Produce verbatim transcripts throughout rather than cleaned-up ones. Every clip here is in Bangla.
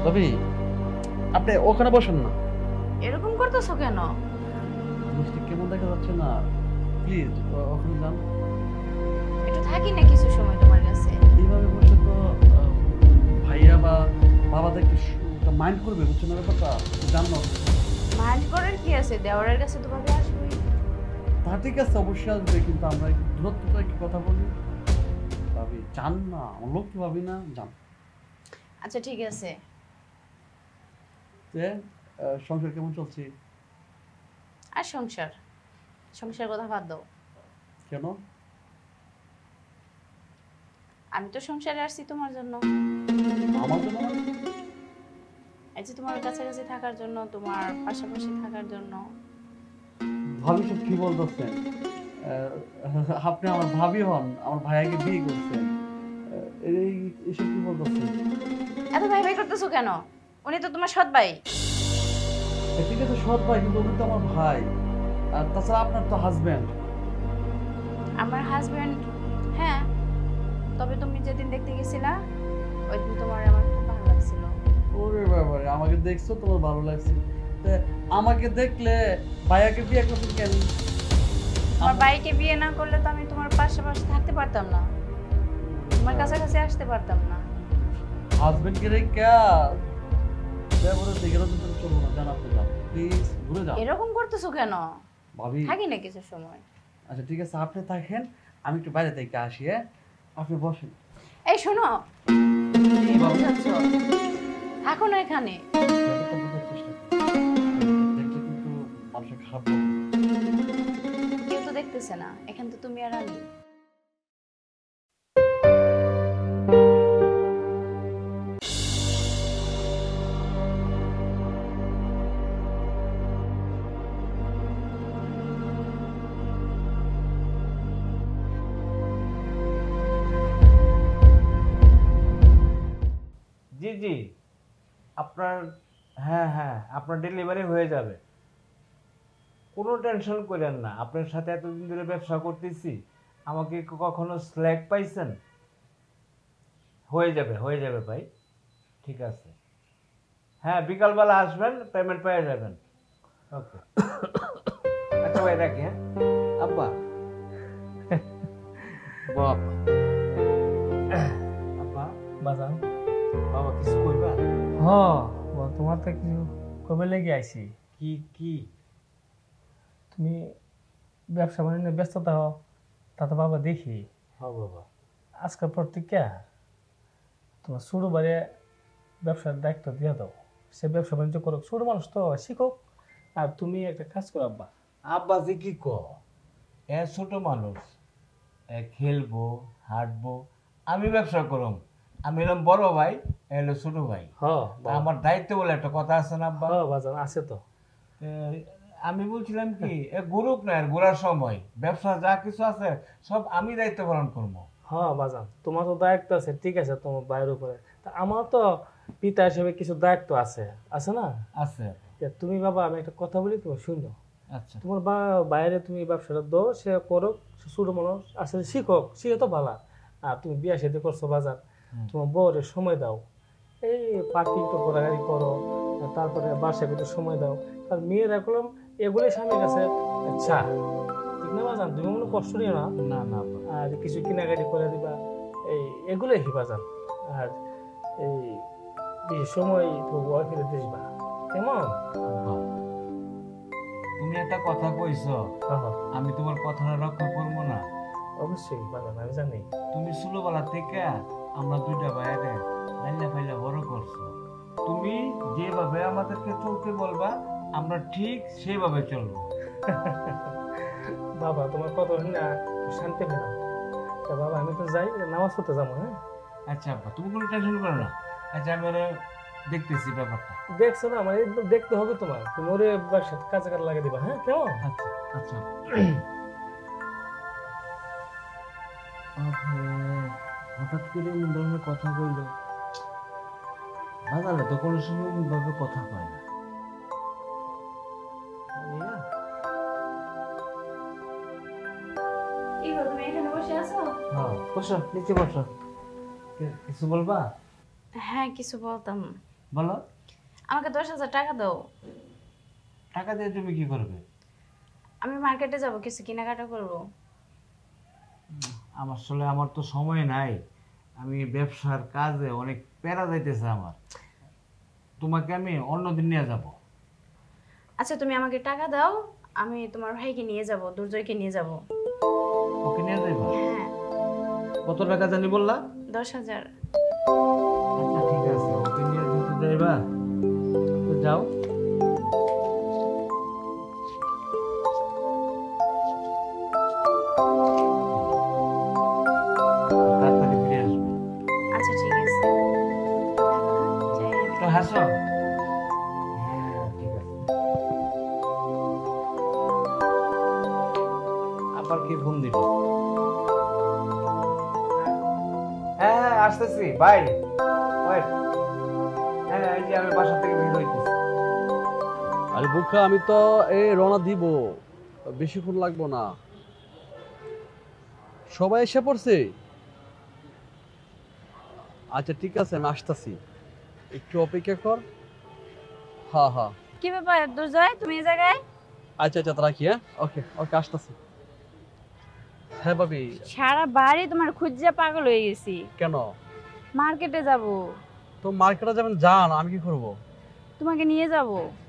ভাবি আপনি ওখানে বসেন না। এরকম করতেছো কেন? জিনিসটা কেমন দেখা যাচ্ছে না, প্লিজ ওখানে যান। একটু থাকি না কিছু সময় তোমার কাছে। এইভাবে বসে তো আহ, ভাইয়া বা বাবাদের একটু মাইন্ড করবে, বুঝছেন না ব্যাপারটা? জানো মাইন্ড করার কি আছে, দেওয়ারের কাছে তো ভাবে আসবোই। তা ঠিক আছে, অবশ্যই আসবে, কিন্তু আমরা একটু দূরত্বটা একটু কথা বলি। ভাবি চান না, আমার লোক কি ভাবি না, যান। আচ্ছা ঠিক আছে। যে আহ, সংসার কেমন চলছে? আর সংসার সংসার কথা বাদ দাও। কেন? আমি তো সংসারে আসছি তোমার জন্য। আমার জন্য? এই যে তোমার কাছাকাছি থাকার জন্য, তোমার পাশাপাশি থাকার জন্য। ভাবি সব কি বলতেছেন? আহ, আপনি আমার ভাবি হন, আমার ভাইয়াকে বিয়ে করছেন, আহ, এই এসব কি বলতেছেন? এত ভাই ভাই করতেছো কেন? উনি তো তোমার সৎ ভাই। এ, ঠিক আছে সৎ ভাই, কিন্তু উনি তো আমার ভাই, আর তাছাড়া আপনার তো হাজবেন্ড। আমার হাজবেন্ড, হ্যাঁ। তবে তুমি যেদিন দেখতে গেছিলা ওই দিন তোমার আমার খুব ভালো লাগছিল। ওরে বাবারে, আমাকে দেখছো তোমার ভালো লাগছে? তা আমাকে দেখলে ভাইয়াকে বিয়ে করছেন কেন? তোমার ভাইকে বিয়ে না করলে তো আমি তোমার পাশাপাশি থাকতে পারতাম না, তোমার কাছাকাছি আসতে পারতাম না। হাজবেন্ড কে রেখা দেবরে দেখে তো তুমি চলো না, জান আপনি যান প্লিজ, ঘুরে যান। এরকম করতেছো কেন? ভাবি থাকি না কিছু সময়। আচ্ছা ঠিক আছে, আপনি থাকেন, আমি একটু বাইরে থেকে আসি। হ্যাঁ আপনি বসেন। এই শোনো, কি বলতে চাচ্ছ? থাকো না এখানে। ব্যাপারটা বোঝার চেষ্টা করুন, দেখলে কিন্তু মানুষের খারাপ বলবে। কেউ তো দেখতেছে না, এখান তো তুমি আর আমি। জি জি, আপনার, হ্যাঁ হ্যাঁ, আপনার ডেলিভারি হয়ে যাবে, কোনো টেনশন করেন না। আপনার সাথে এতদিন ধরে ব্যবসা করতেছি, আমাকে ক- কখনো স্ল্যাক পাইছেন? হয়ে যাবে হয়ে যাবে ভাই, ঠিক আছে। হ্যাঁ বিকালবেলা আসবেন, পেমেন্ট পেয়ে যাবেন। ওকে, আচ্ছা ভাই রাখি। হ্যাঁ আব্বা, বাপ আব্বা, বাজান বাবা কিছু করবা? হ ও তোমার তো কিছু কবে লেগে আইছি। কি কি? তুমি ব্যবসা বাণিজ্য ব্যস্ততা হও, তা তো বাবা দেখি। হ্যাঁ বাবা, আজকের পর থেকে তোমার ছোটো বাড়ি ব্যবসার দায়িত্ব দিয়ে দাও, সে ব্যবসা বাণিজ্য করুক, ছোটো মানুষ তো শিখুক। আর তুমি একটা কাজ করো আব্বা। আব্বা যে কি ক, এ ছোট মানুষ, এ খেলবো হাঁটবো, আমি ব্যবসা করম, আমি এলাম বড় ভাই, এ হলো ছোট ভাই। হ তা আমার দায়িত্ব বলে একটা কথা আছে না আব্বা? হ বাজান আছে তো। এ, আমি বলছিলাম কি, এ ঘুরুক না, এর ঘোরার সময় ব্যবসা যা কিছু আছে সব আমি দায়িত্ব পালন করবো। হ বাজান তোমার তো দায়িত্ব আছে, ঠিক আছে, তোমার বাইরের উপরে, তা আমার তো পিতা হিসেবে কিছু দায়িত্ব আছে, আছে না? আছে। তা তুমি বাবা, আমি একটা কথা বলি, তুমি শুনো। আচ্ছা তোমার বা বাইরে তুমি ব্যবসাটা দো, সে করুক, সে ছোটো মানুষ আসলে শিখক, শিখে তো ভালো। আর তুমি বিয়া সাথে করছো বাজার, তোমার বউরের সময় দাও, এই পার্টি একটু ঘোরাঘুরি করো, তারপরে বাসায় একটু সময় দাও। আর মেয়েরা করলাম এগুলোই স্বামীর কাছে আচ্ছা, ঠিক না বাজান? তুমি মনে কষ্ট নিও না। না না আব্বা, আর কিছু কেনাকাটি করে দিবা, এই এগুলোই কি বাজান। আর এই বেশি সময় তো ওয়াইফের দিসবা, কেমন? আব্বা তুমি একটা কথা কইছো, হ্যাঁ হ্যাঁ, আমি তোমার কথাটা রক্ষা করবো না? অবশ্যই বাজান, আমি জানি। তুমি ছোটবেলা থেকে আমরা দুইটা বাইরে লাইলা ফাইলা বড় করছো, তুমি যেভাবে আমাদেরকে চলতে বলবা আমরা ঠিক সেভাবে চলবো। বাবা তোমার কত না শান্তি পেলাম। তা বাবা আমি তো যাই, নামাজ পড়তে যাবো। হ্যাঁ আচ্ছা আব্বা, তুমি কোনো টেনশন করো না। আচ্ছা আমি ওরে দেখতেছি ব্যাপারটা। দেখছো না, আমার একদম দেখতে হবে তোমার, তুমি ওরে ব্যবসা কাজে কাজে লাগিয়ে দিবা। হ্যাঁ কেমন? আচ্ছা আচ্ছা। হঠাৎ করে এমন ধরনের কথা কইলো, বাজারে তো কোনো সময় ভাবে কথা কয় না। কি গো, তুমি এখানে বসে আছো? হ্যাঁ বসো, নিচে বসো। কি- কিছু বলবা? হ্যাঁ কিছু বলতাম। বলো। আমাকে দশ হাজার টাকা দাও। টাকা দিয়ে তুমি কি করবে? আমি মার্কেটে যাব, কিছু কেনাকাটা করব। আমার আসলে আমার তো সময় নাই, আমি ব্যবসার কাজে অনেক প্যারা যাইতেছে আমার। তোমাকে আমি অন্যদিন নিয়ে যাব। আচ্ছা তুমি আমাকে টাকা দাও, আমি তোমার ভাইকে নিয়ে যাব, দুর্জয়কে নিয়ে যাব। ওকে নিয়ে যাইবা? হ্যাঁ। কত টাকা জানি বললা? দশ হাজার। আচ্ছা ঠিক আছে, ওকে নিয়ে যেতে যাইবা তো যাও। তাড়াতাড়ি ফিরে আসবে। আচ্ছা ঠিক আছে, যাই আমি। তো হাসো। হ্যাঁ ঠিক আছে। আবার কি ফোন দিল? হ্যাঁ হ্যাঁ আসতেছি বাই। ওয়েট। হ্যাঁ এই যে আমি বাসা থেকে বের হইতেছি। আরে বুকা, আমি তো এই রওনা দিব, বেশিক্ষণ লাগবো না। সবাই এসে পড়ছে? আচ্ছা ঠিক আছে, আমি আসতেছি, একটু অপেক্ষা কর। হ্যাঁ হ্যাঁ কি ব্যাপার দুর্জয়, তুমি এই জায়গায়? আচ্ছা আচ্ছা রাখি। হ্যাঁ ওকে ওকে আসতেছি। হ্যাঁ ভাবি। সারা বাড়ি তোমার খুঁজে পাগল হয়ে গেছি। কেন? মার্কেটে যাব। তো মার্কেটে যাবেন, যান, আমি কি করব? তোমাকে নিয়ে যাব।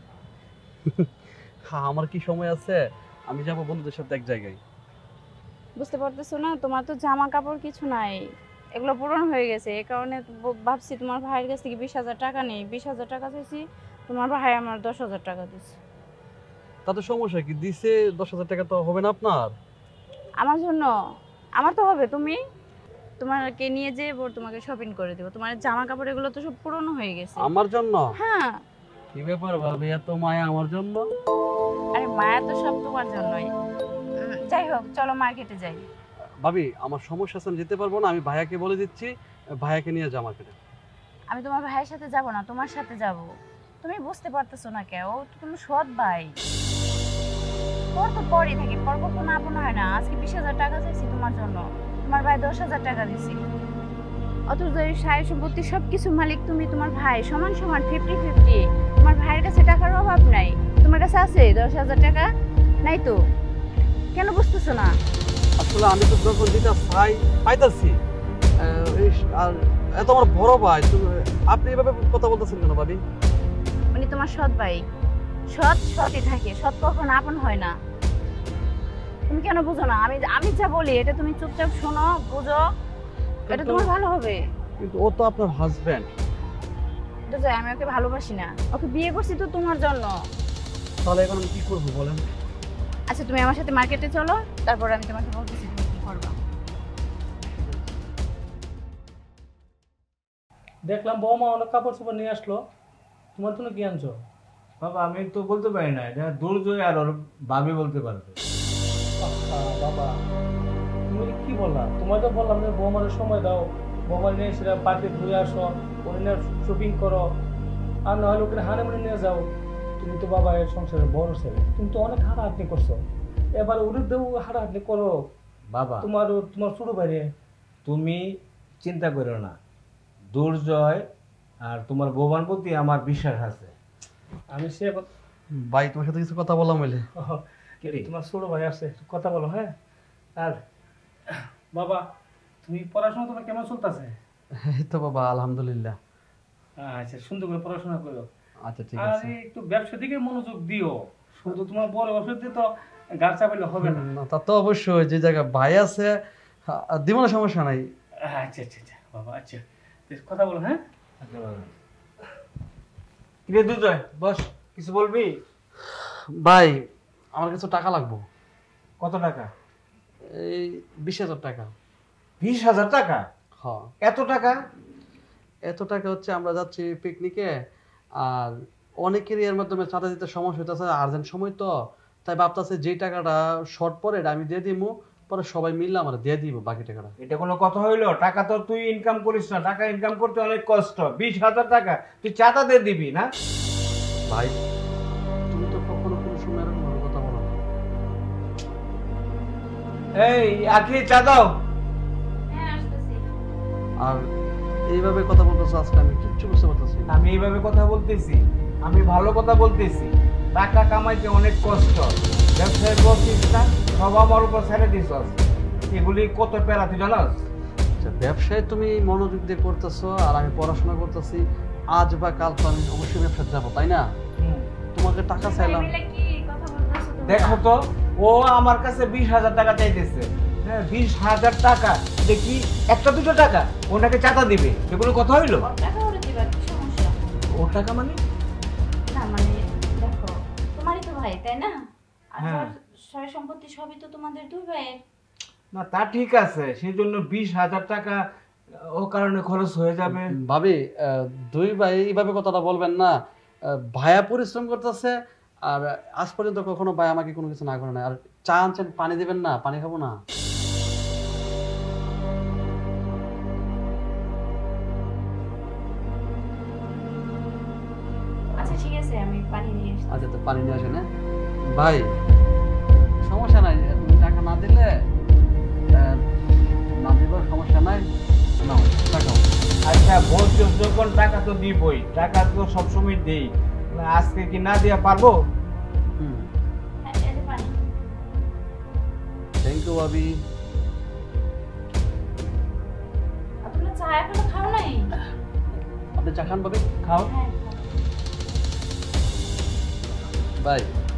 হ্যাঁ আমার কি সময় আছে, আমি যাব বন্ধুদের সাথে এক জায়গায়। বুঝতে পারতেছো না, তোমার তো জামা কাপড় কিছু নাই, এগুলো পূরণ হয়ে গেছে। এই কারণে ব- ভাবছি তোমার ভাইয়ের কাছ থেকে বিশ হাজার টাকা নেই। বিশ হাজার টাকা চাইছি, তোমার ভাই আমার দশ হাজার টাকা দিচ্ছে। তাতে সমস্যা কি? দিছে দশ হাজার টাকা তো হবে না আপনার? আমার জন্য? আমার তো হবে। তুমি তোমাকে নিয়ে যেয়ে ওর তোমাকে শপিং করে দেবো। তোমার জামা কাপড় এগুলো তো সব পুরনো হয়ে গেছে। আমার জন্য? হ্যাঁ। কি ব্যাপার ভাবি, এত মায়া আমার জন্য? আরে মায়া তো সব তোমার জন্যই। উম, যাই হোক, চলো মার্কেটে যাই। ভাবি আমার সমস্যা আছে, আমি যেতে পারবো না, আমি ভাইয়াকে বলে দিচ্ছি, ভাইয়াকে নিয়ে যা মার্কেটে। আমি তোমার ভাইয়ের সাথে যাব না, তোমার সাথে যাব। তুমি বুঝতে পারতেছো না কেন? ও তো তোমার সৎ ভাই। তোর তো পরই থাকে, পর কখনো আপন হয় না। আজকে বিশ হাজার টাকা চাইছি তোমার জন্য, তোমার ভাই দশ হাজার টাকা দিছি। অথচ এই সাই সম্পত্তি সবকিছু মালিক তুমি, তোমার ভাই সমান সমান ফিফটি ফিফটি। তোমার ভাইয়ের কাছে টাকার অভাব নাই, তোমার কাছে আছে দশ হাজার টাকা? নাই তো, কেন বুঝতেছো না? আসলে আমি তো যখন যেটা চাই পাইতাছি, আহ, এই- আর এত আমার বড় ভাই, তো- আপনি এভাবে কথা বলতেছেন কেন ভাবি? উনি তোমার সৎ ভাই, সৎ সৎই থাকে, সৎ কখনো আপন হয় না। তুমি কেন বুঝো না? আমি আমি যা বলি এটা তুমি চুপচাপ শোনো, বুঝো, এটা তোমার ভালো হবে। কিন্তু ও তো আপনার হাজবেন্ড। দুর্জয়, আমি ওকে ভালোবাসি না, ওকে বিয়ে করছি তো তোমার জন্য। তাহলে এখন আমি কি করবো বলেন? আচ্ছা তুমি আমার সাথে মার্কেটে চলো, তারপর আমি তোমাকে বলতেছি তুমি কি করবা। দেখলাম বৌমা অনেক কাপড় চোপড় নিয়ে আসলো, তোমার জন্য কি আনছো? বাবা আমি তো বলতে পারি না, এটা দুর্জয় আর ওর ভাবি বলতে পারবে। আহা, বাবা তুমি কি বললা? তোমাকে বললাম যে বৌমার সময় দাও, বৌমার নিয়ে এসে পার্কে ঘুরে আসো, ওখানে নিয়ে শপিং করো, আর না হলে ওখানে হানিমুনে নিয়ে যাও। তুমি তো বাবা এর সংসারের বড় ছেলে, তুমি তো অনেক হাঁটাহাঁটি করছো, এবার ওদের দেবো হাঁটাহাঁটি করো। বাবা তোমার তোমার ছোট বাইরে তুমি চিন্তা করো না, দুর্জয় আর তোমার বৌমার প্রতি আমার বিশ্বাস আছে। আমি সে ভাই তোমার সাথে কিছু কথা বললাম বলে। তোমার ছোট ভাই আসছে, একটু কথা বলো। হ্যাঁ, আর বাবা তুমি পড়াশোনা তোমার কেমন চলতেছে? এই তো বাবা আলহামদুলিল্লাহ। আচ্ছা, সুন্দর করে পড়াশোনা করো। আচ্ছা ঠিক আর আছে। একটু ব্যবসার দিকে মনোযোগ দিও, শুধু তোমার বড় ব্যবসার দিকে তো গাছ চাপাইলে হবে না। না, তা তো অবশ্যই, যে জায়গায় ভাই আছে আহ, দিব না, সমস্যা নাই। আচ্ছা আচ্ছা আচ্ছা বাবা, আচ্ছা বেশ, কথা বলো। হ্যাঁ, কিরে দুর্জয় বস, কিছু বলবি? ভাই আমার কাছে টাকা লাগবো। কত টাকা? এই বিশ হাজার টাকা। বিশ হাজার টাকা? হ্যাঁ। এত টাকা? এত টাকা হচ্ছে, আমরা যাচ্ছি পিকনিকে, আর অনেকেরই এর মাধ্যমে চাঁদা দিতে সমস্যা হইতেছে, আর্জেন্ট সময় তো, তাই ভাবতেছে যে টাকাটা শর্ট পরে এটা আমি দিয়ে দিব, পরে সবাই মিললে আমার দিয়ে দিব বাকি টাকাটা। এটা কোনো কথা হইলো? টাকা তো তুই ইনকাম করিস না, টাকা ইনকাম করতে অনেক কষ্ট। বিশ হাজার টাকা তুই চাঁদা দিয়ে দিবি না? ভাই তুমি তো কখনো কোনো সময় এরকম ভাবে কথা বলো না। এই আখি চা দাও। হ্যাঁ আসতেছি। আর এইভাবে কথা বলতেছো আজকে আমি কিচ্ছু বুঝতে পারতেছি না। আমি এইভাবে কথা বলতেছি, আমি ভালো কথা বলতেছি। টাকা কামাইতে অনেক কষ্ট, ব্যবসায় বসিস না, সব আমার উপর ছেড়ে দিছস। এগুলি কত প্যারা তুই জানাস? আচ্ছা, ব্যবসায় তুমি মনোযোগ দিয়ে করতেছো আর আমি পড়াশোনা করতেছি। আজ বা কাল তো আমি অবশ্যই ব্যবসায় যাবো, তাই না? তোমাকে টাকা চাইলাম। মিলে কি কথা বলতেছো তোমরা? দেখো তো, ও আমার কাছে বিশ হাজার টাকা চাইতেছে। হ্যাঁ, বিশ হাজার টাকা দেখি একটা দুটো টাকা ওনাকে চাঁদা দিবে, এগুলো কথা হইলো? ওর টাকা ওরে দিবা, কি সমস্যা? ওর টাকা মানে? না মানে দেখো, তোমারই তো ভাই তাই না? আর হ্যাঁ। সয় সম্পত্তি সবই তো তোমাদের দুই ভাইয়ের। না তা ঠিক আছে, সেই জন্য বিশ হাজার টাকা ও কারণে খরচ হয়ে যাবে। ভাবি, আহ, দুই ভাই এইভাবে কথাটা বলবেন না। আহ, ভাইয়া পরিশ্রম করতেছে আর আজ পর্যন্ত কখনো ভাই আমাকে কোনো কিছু না করে না। আর চা আনছেন, পানি দিবেন না? পানি খাবো না? আচ্ছা ঠিক আছে, আমি পানি নিয়ে আসছি। আচ্ছা, তো পানি নিয়ে আসেন। হ্যাঁ ভাই, সমস্যা নাই, তুমি টাকা না দিলে আহ, না দিলেও সমস্যা নাই। নাও টাকা। আচ্ছা বলছো যখন টাকা তো দিবই, টাকা তো সবসময় দেই, আজকে কি না দিয়া পারবো? হুম, হ্যাঁ, এই যে পানি। থ্যাংক ইউ ভাবি। আর তোমরা চা এখনো খাও নাই? আপনি চা খান ভাবি? খাও। হ্যাঁ খাও। ভাই,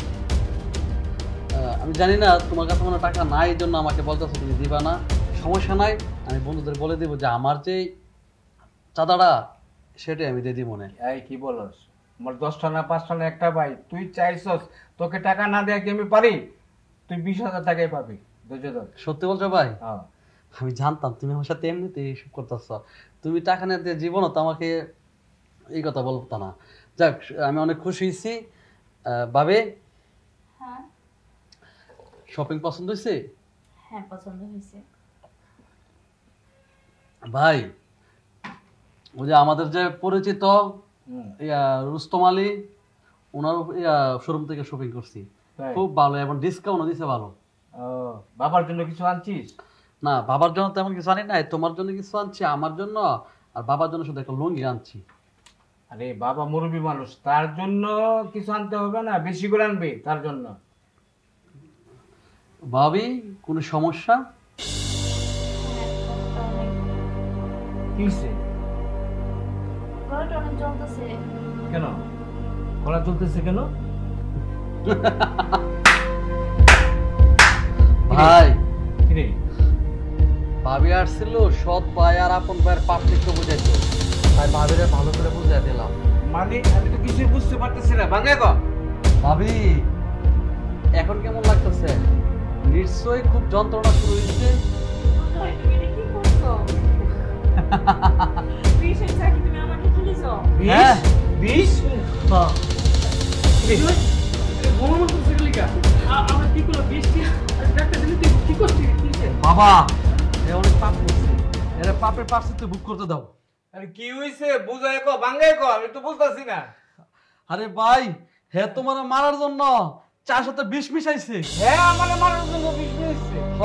আহ, আমি জানি না তোমার কাছে কোনো টাকা নাই, এই জন্য আমাকে বলতেছো তুমি দিবা না। সমস্যা নাই, আমি বন্ধুদের বলে দিব যে আমার যে চাঁদাটা সেটাই আমি দিয়ে দিব মনে। এই কি বলস? আমার দশটা না পাঁচটা না একটা ভাই, তুই চাইছস তোকে টাকা না দেয়া কি আমি পারি? তুই বিশ হাজার টাকাই পাবি, ধৈর্য ধর। সত্যি বলছো ভাই? হ্যাঁ। আমি জানতাম তুমি আমার সাথে এমনিতে এইসব করতেছ। তুমি টাকা নিয়ে দিয়ে জীবনও তো আমাকে এই কথা বলতো না। যাক, আমি অনেক খুশি হয়েছি। আহ, ভাবি, হ্যাঁ শপিং পছন্দ হয়েছে? হ্যাঁ পছন্দ হয়েছে। ভাই, ওই যে আমাদের যে পরিচিত হুম। ইয়া রুস্তম আলী, ওনার শোরুম থেকে শপিং করছি। তাই? খুব ভালো এবং ডিসকাউন্টও দিছে ভালো। ও, বাবার জন্য কিছু আনছিস? না, বাবার জন্য তেমন কিছু আনি নাই, তোমার জন্য কিছু আনছি, আমার জন্য আর বাবার জন্য শুধু একটা লুঙ্গি আনছি। আরে বাবা মুরব্বী মানুষ, তার জন্য কিছু আনতে হবে না, বেশি করে আনবে তার জন্য। ভাবি, কোনো সমস্যা? হ্যাঁ, গলাটা অনেক কি হইছে? গলাটা অনেক জ্বলতেছে। কেন গলা চলতেছে কেন? ভাই, কিরে? ভাবি আসছিল সৎ ভাই আর আপন ভাইয়ের পার্থক্য বুঝাইতো, তাই ভাবিরে ভালো করে বুঝাই দিলাম। মানে আমি তো কিছুই বুঝতে পারতেছি না, ভাঙে গো। ভাবি, এখন কেমন লাগতেছে? নিশ্চয়ই খুব যন্ত্রণা শুরু হয়েছে। ভাই, তুমি এটা কি করছো? বিশের চাকরি তুমি আমাকে কি দিছো? হ্যাঁ। বিষ? হ্যাঁ। আমরা কি করলো বৃষ্টি ডাক্তার দিলে তুই কি করছিস? বাবা, এ অনেক পাপ করছে, এর পাপের প্রায়শ্চিত্ত ভোগ করতে দাও। আরে কি হইছে বুঝাই কো, ভাঙে কো, আমি তো বুঝতাছি না। আরে ভাই, হে তোমার মারার জন্য চার সাথে বিষ মিশাইছে। হ্যাঁ, আমারে মারার জন্য বিষ হইছে। হ,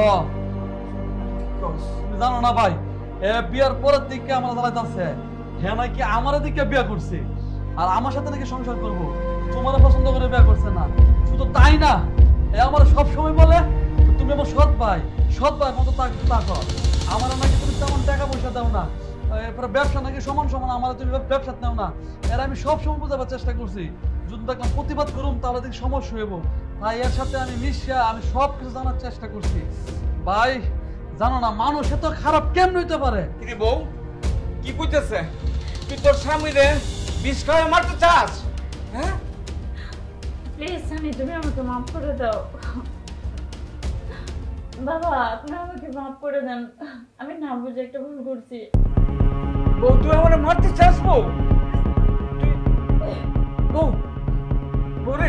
তুমি জানো না ভাই, এ বিয়ার পরের দিকে আমার জ্বালাইতেছে। হ্যাঁ নাকি আমার দিকে বিয়া করছে আর আমার সাথে নাকি সংসার করব। তোমার পছন্দ করে বিয়া করছে না। শুধু তাই না, এ আমার সব সময় বলে তুমি আমার সৎ ভাই, সৎ ভাই মতো থাকো। আমার নাকি তুমি তেমন টাকা পয়সা দাও না, এরপরে ব্যবসা নাকি সমান সমান আমার তুমি ব্যবসা নাও না। এর আমি সব সময় বোঝাবার চেষ্টা করছি, যদি দেখলাম প্রতিবাদ করুন তাহলে দেখি সমস্যা হইব। তাই এর সাথে আমি মিশিয়া আমি সব কিছু জানার চেষ্টা করছি। ভাই জানো না, মানুষ এত খারাপ কেমন হইতে পারে? কিরে বউ, কি কইতেছে? তুই তোর স্বামীরে বিষ খাওয়ায় মারতে চাস? হ্যাঁ? প্লিজ স্বামী, তুমি আমাকে মাফ করে দাও। বাবা, আপনি আমাকে মাফ করে দেন, আমি না বুঝে একটা ভুল করছি। বউ, তুই আমারে মারতে চাস বউ? তুই বউ, বউরে,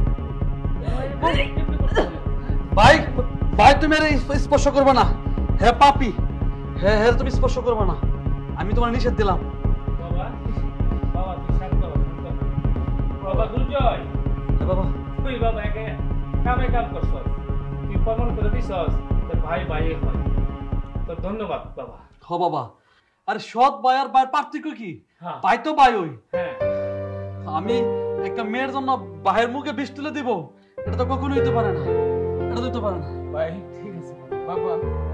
ভাই, ভাই তুমি এর স্পর্শ করবে না। হে পাপি, হে হে তুমি স্পর্শ করবে না, আমি তোমার নিষেধ দিলাম। বাবা বাবা তুই শান্ত হ, শান্ত হ। বাবা দুর্জয়, হে বাবা, তুই বাবা একে কামে কাম করছস, তুই প্রমাণ করে দিছস তোর ভাই ভাই হয়। তোর ধন্যবাদ বাবা। হ বাবা, আরে সৎ ভাই আর ভাইয়ের পার্থক্য কি? হ্যাঁ। ভাই তো ভাই ওই। হ্যাঁ আমি একটা মেয়ের জন্য ভাইয়ের মুখে বিষ তুলে দিব, এটা তো কখনোই হতে পারে না, এটা তো হতে পারে না। ভাই ঠিক আছে বাবা,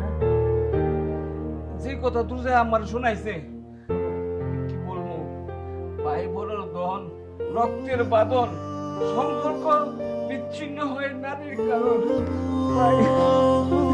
যে কথা তুই যে আমার শোনাইছে কি বলবো, ভাই বোনের দহন, রক্তের বাঁধন, সম্পর্ক বিচ্ছিন্ন হয়ে নারীর কারণ ভাই